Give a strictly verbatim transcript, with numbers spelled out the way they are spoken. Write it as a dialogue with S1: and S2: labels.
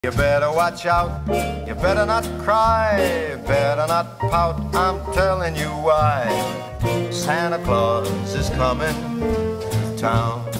S1: You better watch out, you better not cry, better not pout, I'm telling you why. Santa Claus is coming to town.